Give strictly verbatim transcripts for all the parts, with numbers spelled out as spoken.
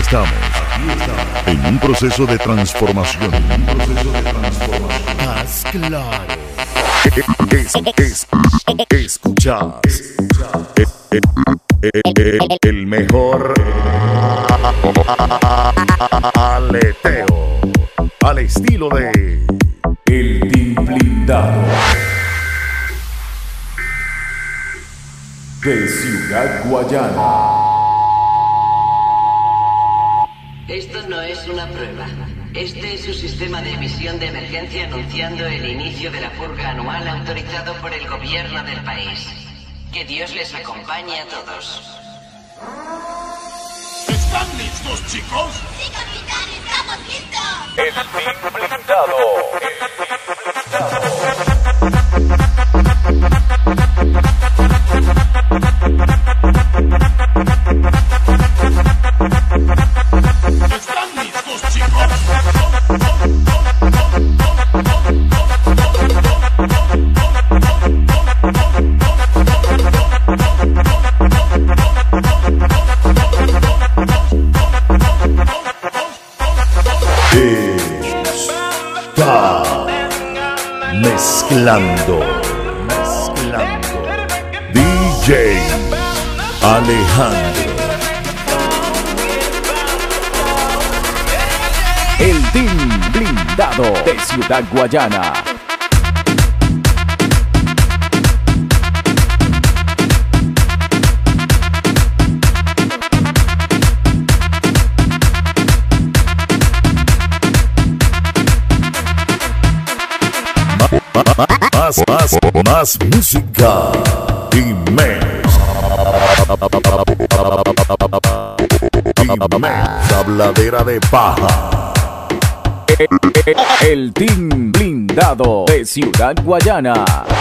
estamos, en un proceso de transformación. Un proceso de transformación. Más claro. Es, es, escuchas el, el, el, el mejor aleteo al estilo de El Team Blindado de Ciudad Guayana. Esto no es una prueba. Este es su sistema de emisión de emergencia anunciando el inicio de la purga anual autorizado por el gobierno del país. Que Dios les acompañe a todos. ¿Están listos, chicos? ¡Sí, capitán! ¡Estamos listos! El Team Blindado. ¿Están listos, chicos? Está mezclando, mezclando. D J Alejandro. El Team Blindado de Ciudad Guayana. Más, más, más música y menos. Y menos habladera de paja. El Team Blindado de Ciudad Guayana.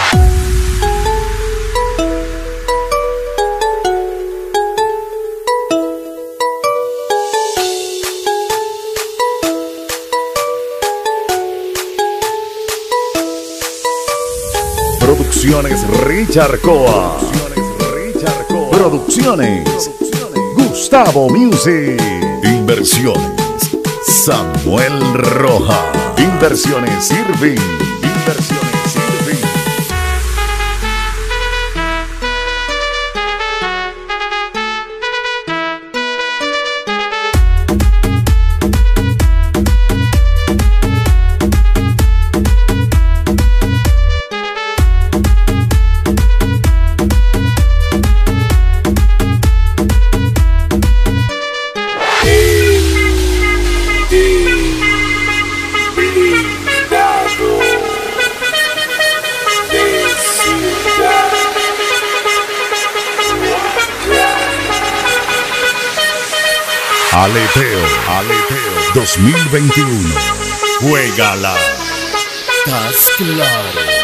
Producciones Richard Coa. Producciones Gustavo Music. Inversiones Samuel Roja. Inversiones Irving. Inversiones Irving. Aleteo, Aleteo dos mil veintiuno. Juégala. Estás claro.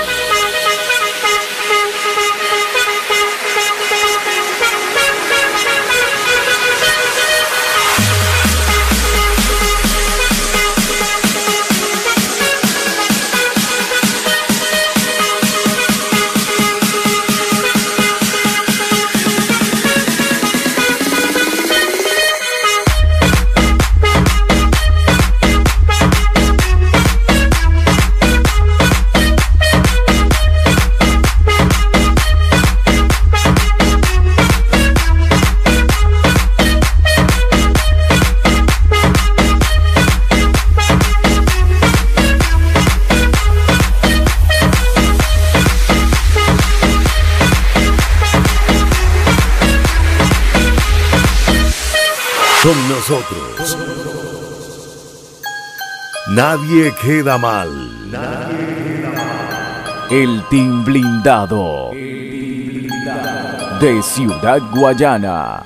Con nosotros nadie queda mal. El Team Blindado de Ciudad Guayana.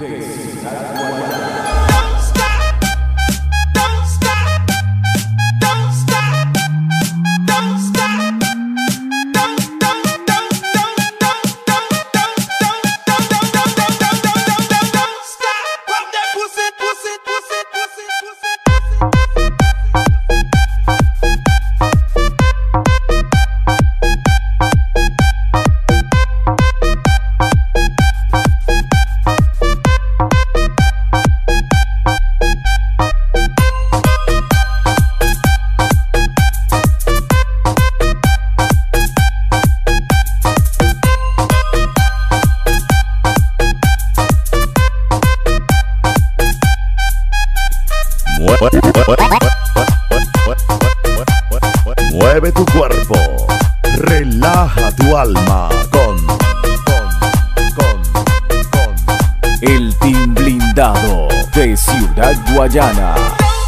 para tu alma con, con, con, con el Team Blindado de Ciudad Guayana.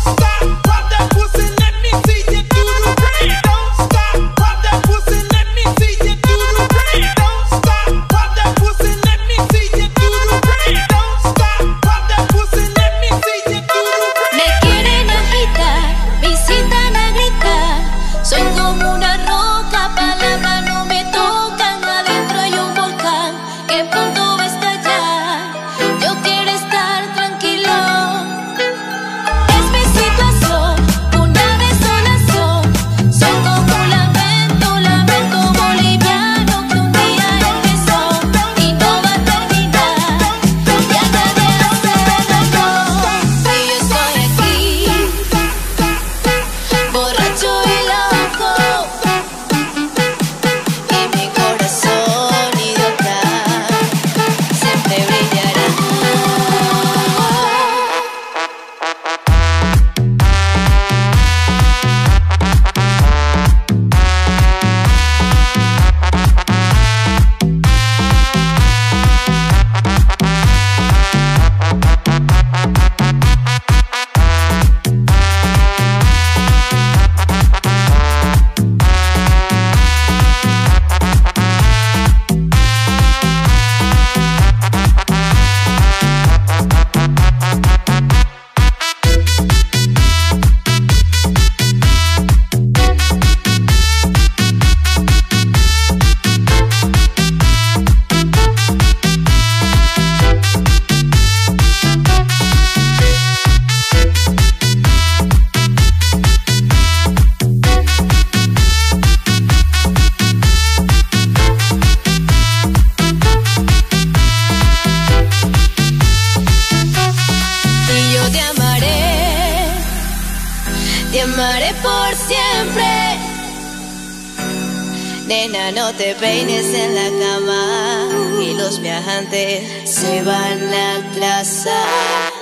Te amaré por siempre. Nena, no te peines en la cama y los viajantes se van a atrasar.